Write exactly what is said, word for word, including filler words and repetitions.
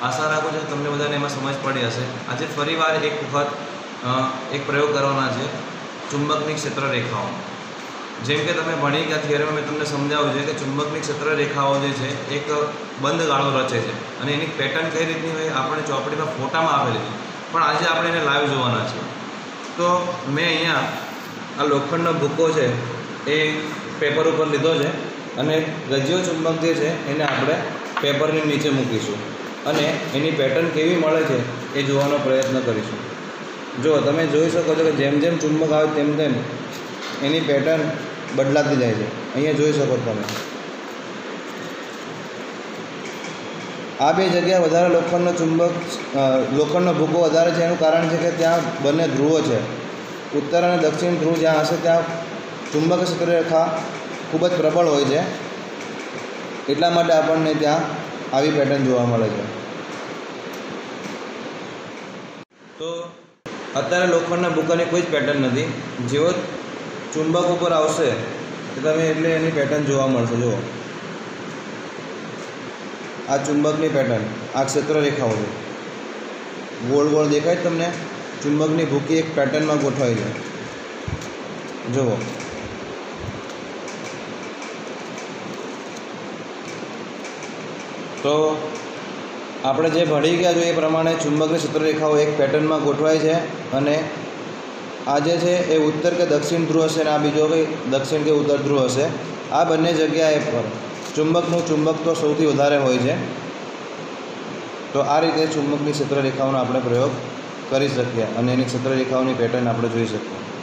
आशा राखुं छुं तमने बधाने एमां समज पड़ी हशे। आजे फरीवार एक वखत एक प्रयोग करवाना छे चुंबकनी क्षेत्र रेखाओं। जेम के तमे भणी गया थियरी में मैं तमने समजाव्युं छे कि चुंबकनी क्षेत्र रेखाओं जे छे एक बंध गाळो रचे छे अने एनी पेटर्न कई रीतनी होय आपणे ચોપડીમાં फोटामां आपेली छे, पण આજે આપણે એને लाइव જોવાના છે। तो मैं अहींया आ लोखंडનો ભૂકો છે એ पेपर पर लीधो छे अने गजियो चुंबक जे छे एने आपणे पेपरनी नीचे मूकीशुं अने एनी पेटर्न केवी मळे छे ए जोવાનો प्रयत्न करीशुं। जो तमे जोई शको छो कि जेम जेम चुंबक आवे तेम तेम एनी पेटर्न बदलाती जाए छे। अहींया जोई शको तमे आ बे जग्याए वधारे लोखंडनो चुंबक लोखंडनो भूको वधारे छे एनुं कारण छे कि त्यां बंने ध्रुवो छे। उत्तर अने दक्षिण ध्रुव ज्यां हशे त्यां चुंबकीय क्षेत्र रेखा खूब ज प्रबल होय छे, એટલા માટે આપણને ત્યાં આવી પેટર્न જોવા મળે છે। તો અત્યારે લોખંડના ભૂકાની કોઈ જ પેટર્ન નથી। જેવો ચુંબક ઉપર આવશે તો તમે એટલે એની પેટર્ન જોવા મળશે। જુઓ આ ચુંબકની પેટર્ન આ ક્ષેત્ર રેખાઓ છે, ગોળ ગોળ દેખાય જ તમને। ચુંબકની ભૂકી એક પેટર્નમાં ગોઠવાઈ છે। જુઓ तो આપણે જે ભણી ગયા છો એ પ્રમાણે ચુંબકની ક્ષેત્રરેખાઓ એક પેટર્નમાં ગોઠવાય છે અને આ જે છે એ ઉત્તર કે દક્ષિણ ધ્રુવ હશે અને આ બીજો કંઈ દક્ષિણ કે ઉત્તર ધ્રુવ હશે। આ બંને જગ્યાએ પર ચુંબકનું ચુંબકત્વ સૌથી વધારે હોય છે। તો આ રીતે ચુંબકની ક્ષેત્રરેખાઓનો આપણે પ્રયોગ કરી શકીએ અને એની ક્ષેત્રરેખાઓની પેટર્ન આપણે જોઈ શકીએ।